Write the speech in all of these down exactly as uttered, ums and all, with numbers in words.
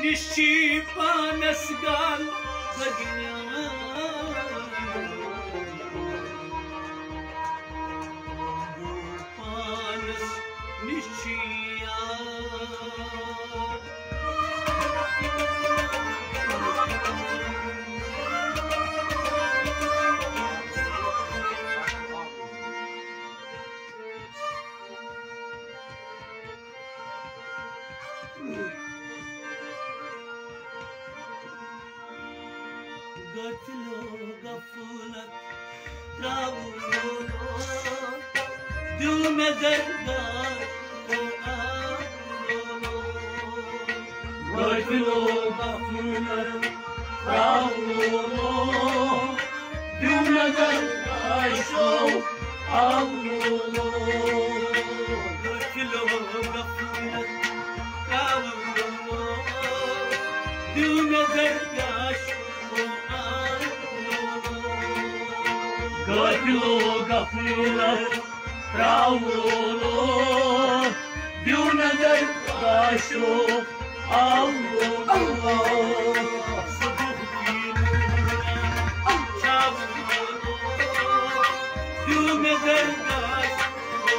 Nişçi panas gal bagnya panas nişçiya Gafilo gafulat Ravulo Düne dergar O ağlo Gafilo gafulat Ravulo Düne dergar O ağlo Gafilo gafulat Ravulo Düne dergar Gafilo gafilat Ravulo Düne dergaşo Allah Subuh dinuna Çavulo Düne dergaşo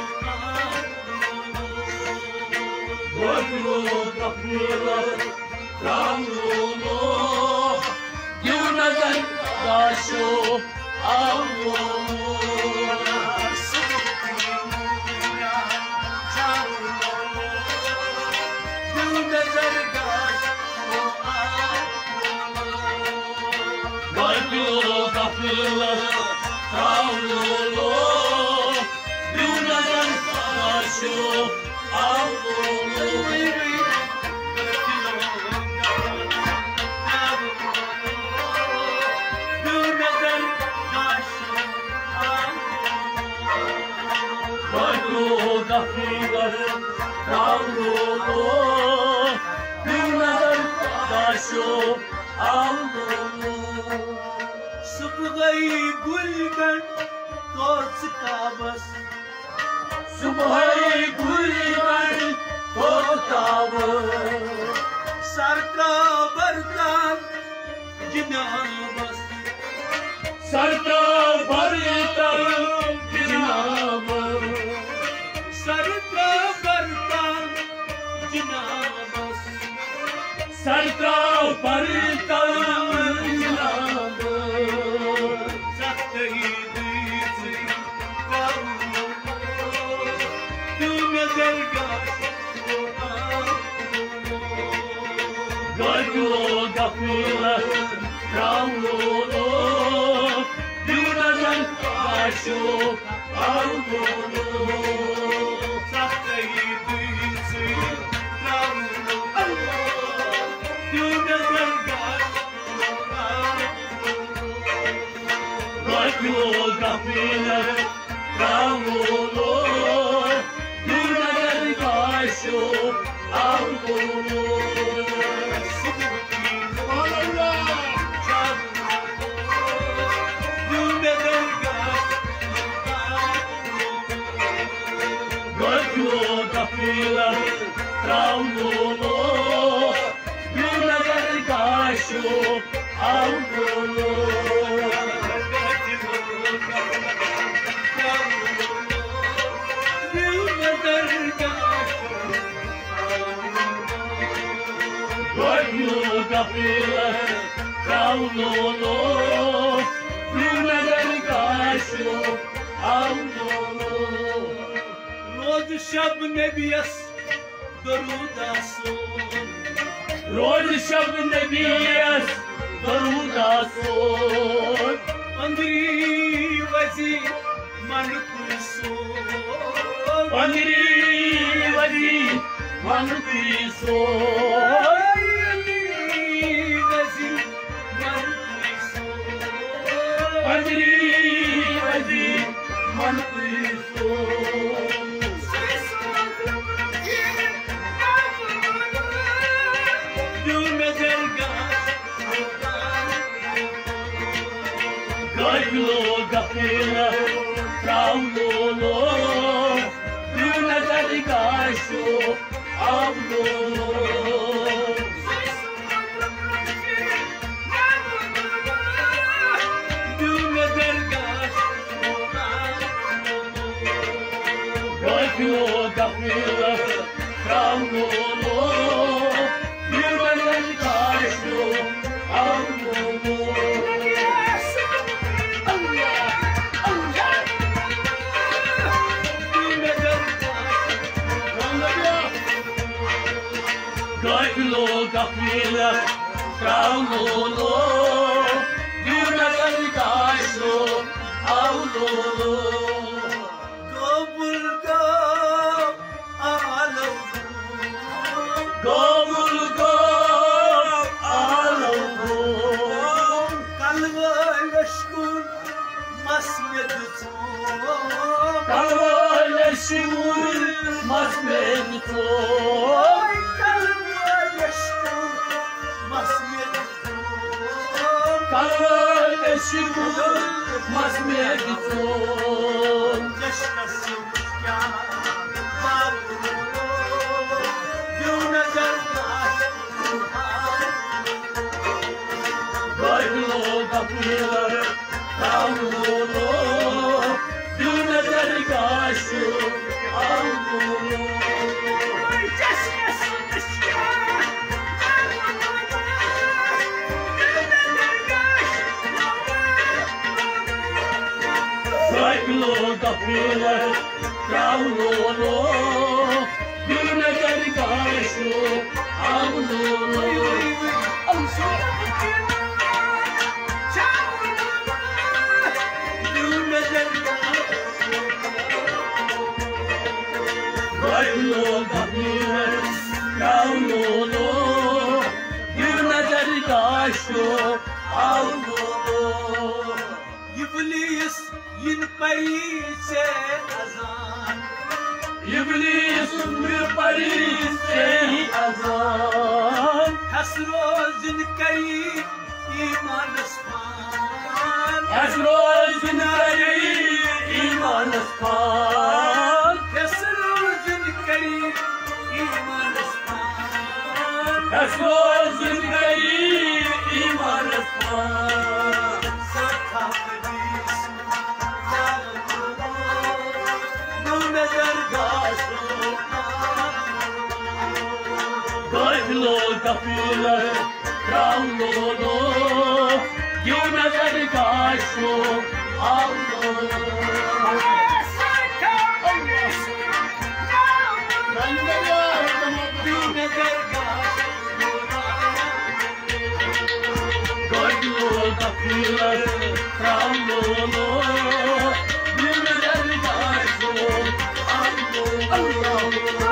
Gafilo gafilat Ravulo Düne dergaşo Allah Subhana Çağırma Düne dergaş O Allah Gafilo gafilat Ravulo Düne dergaş O Allah Gafilat Ravulo Düne dergaşo Allah Subhay gulben Toz kabas Subhay gulben Toz kabas Sarka barkan Cinabas Sarka barkan Cinabas Sarka barkan Cinabas Sarka barkan Cinabas Saktayi dizi Ravulo Düne dergaş Gafilo gafilat Ravulo Düne dergaş Allah Gafilo gafilat Ravulo Düne dergaş Allah Gafilo gafilat Ravulo Düne dergaş Allah Gafilo gafilat Ravulo Düne dergaş Allah Roz shab nebiyas darudason Roz shab nebiyas darudason Andri vazi mankuson Andri vazi mankuson Andri vazi mankuson Andri vazi mankuson Gafilo gafilat Ravulo Düne dergaş Allah Travlolo, yürümeler karşı, avlolo. Gaylo kapıyla, travlolo, yürümeler karşı, avlolo. Gobul gob alavum Kalva leşkun masmedutum Kalva leşkun masmedutum Kalva leşkun masmedutum Kalva leşkun masmedutum Yaşasın ya Gaylo kapıları tavlolo Düğmeler karşı avlolo Gaylo kapıları tavlolo Düğmeler karşı avlolo Gaylo kapıları tavlolo Düğmeler karşı avlolo İblis yin parise azan İblis bir parise azan Hasrozun kari iman asman Hasrozun kari iman asman Hasrozun kari iman asman Hasrozun kari iman asman Sakabris Numezer gaşo Gaylo kapıları travlolo Düğmeler karşı avlolo Gaylo kapıları travlolo Düğmeler karşı avlolo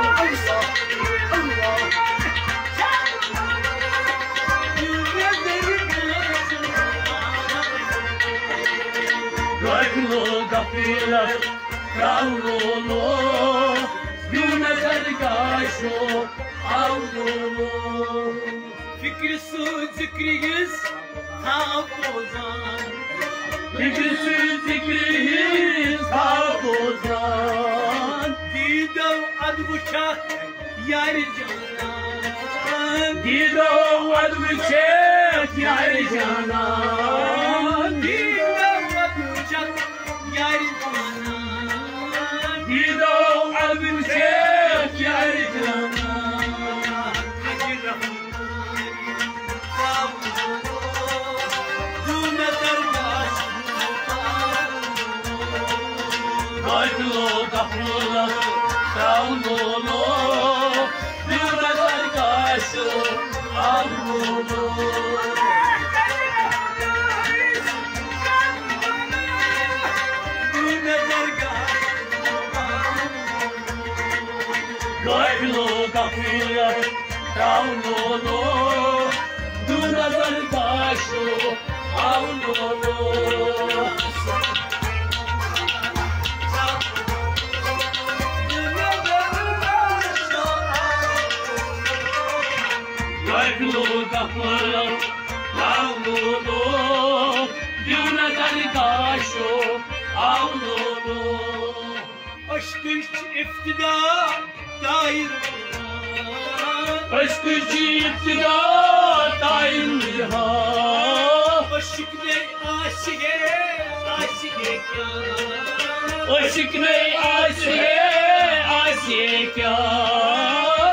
Gaylo kapıları travlolo Düğmeler karşı avlolo Fikri su zikriyiz hafızan Fikrisiz fikriyiz kabuzan Didav ad bıçak yar canan Dido ad bıçak yar canan Didav ad bıçak yar canan Dido ad bıçak yar canan Hacı rahmani Kavlu Düne dergaş Gaylo kapıları travlolo Düğmeler karşı avlolo Düne dergaş Gaylo kapıları travlolo Düğmeler karşı avlolo Gaylo kapıları travlolo Düğmeler karşı avlolo Aşk üç iftida dair Aşk gücü iftida daim cihan Aşık ne aşıge aşıge kâr Aşık ne aşık aşık kâr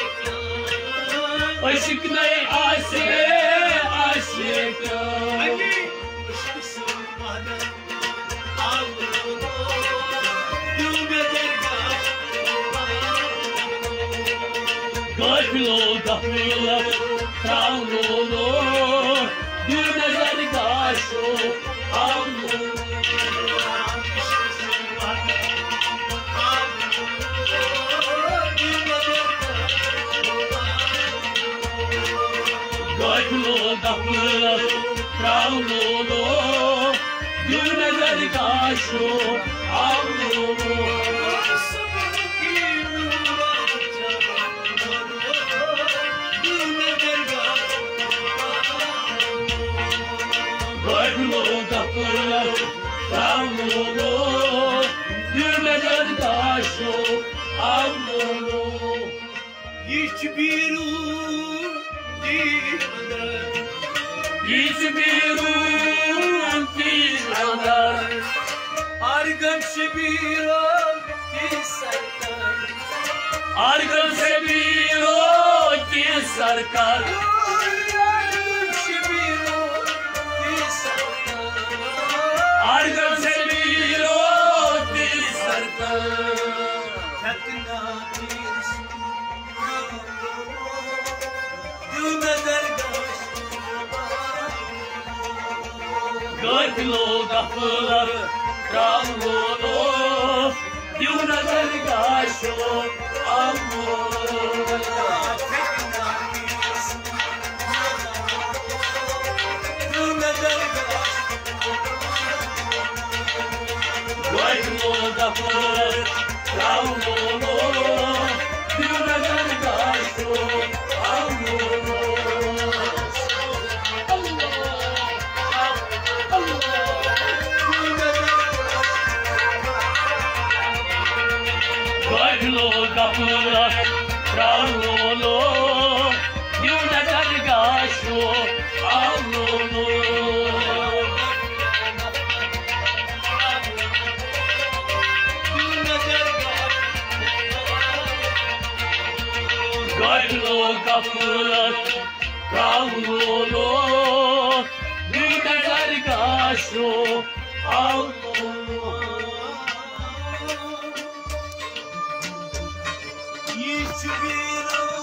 Aşk ne ase aşık Ali aşkı sormadan Allah düğme dergah Gafilo gafilo Travlolo Düğme dergaşo Allah Gafilo gafilo Travlolo Düğme dergaşo Allah Gafilo gafilo Travlolo Düğme dergaşo Allah Hiçbir değildir Hiçbir umutlar Argam şebiran ki sarkar Argam se biro ki sarkar Argam şebiran ki sarkar Argam se biro ki sarkar Katna bir düğme dergaş Gafilo gaflar Travlolo Düğme dergaşo Allah Katna bir düğme dergaş Gafilo gaflar Travlolo Düğme dergaşo Allah Gafilo gaflar Travlolo Düğme dergaşo Allah Gafilo gaflar Travlolo Düğme dergaşo Allah Hiçbir